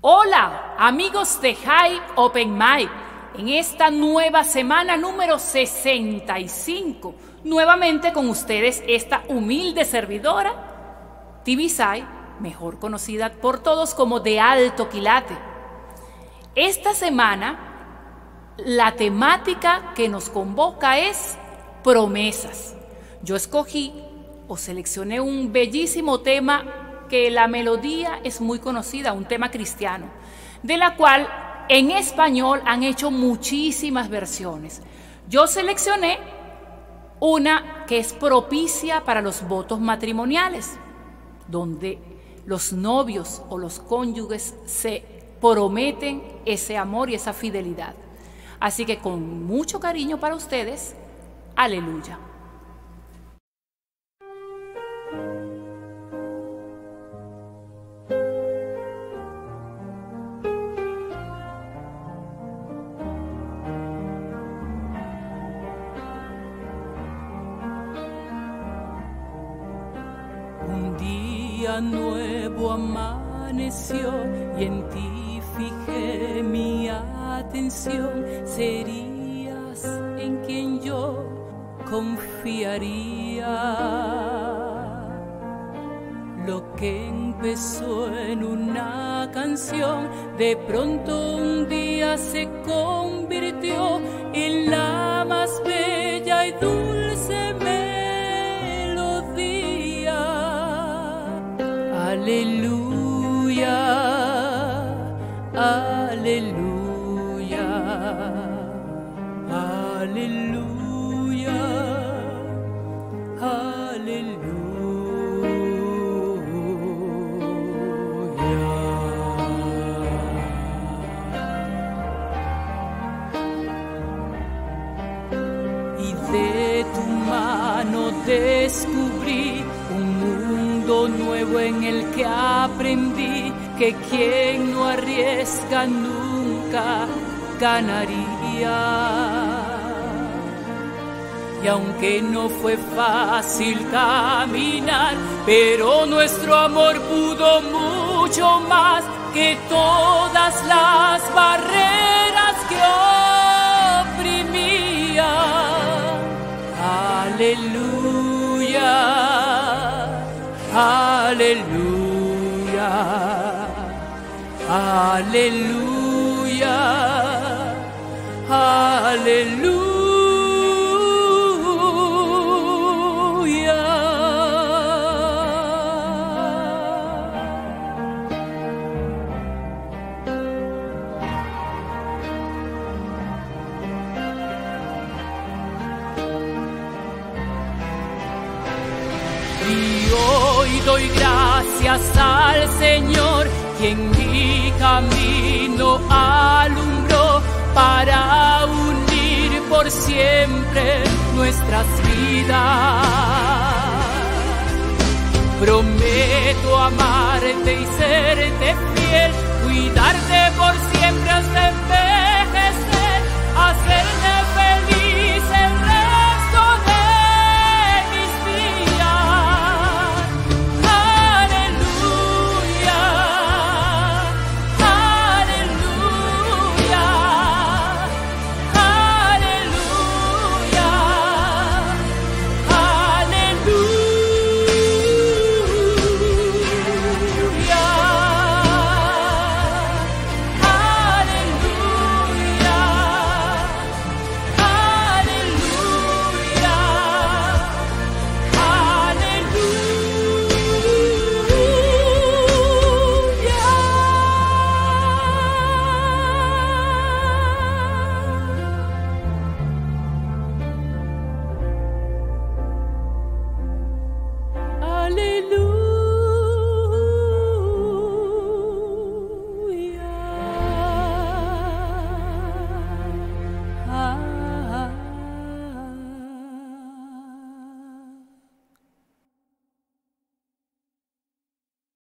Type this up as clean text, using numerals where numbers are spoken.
Hola, amigos de High Open Mic, en esta nueva semana número 65, nuevamente con ustedes esta humilde servidora, Tibisay, mejor conocida por todos como de Alto Quilate. Esta semana, la temática que nos convoca es promesas. Yo escogí o seleccioné un bellísimo tema que la melodía es muy conocida, un tema cristiano, de la cual en español han hecho muchísimas versiones. Yo seleccioné una que es propicia para los votos matrimoniales, donde los novios o los cónyuges se prometen ese amor y esa fidelidad. Así que con mucho cariño para ustedes, aleluya. Un día nuevo amaneció y en ti fijé mi atención. Serías en quien yo confiaría. Lo que empezó en una canción, de pronto un día se convirtió en la más bella y dulce aleluya, aleluya, aleluya, aleluya. Y de tu mano descubrí un mundo nuevo en el que aprendí que quien no arriesga nunca ganaría. Y aunque no fue fácil caminar, pero nuestro amor pudo mucho más que todas las barreras que oprimían. Aleluya, aleluya, aleluya, aleluya. Y hoy doy gracias al Señor, quien mi camino alumbró para unir por siempre nuestras vidas. Prometo amarte y serte fiel, cuidarte por siempre.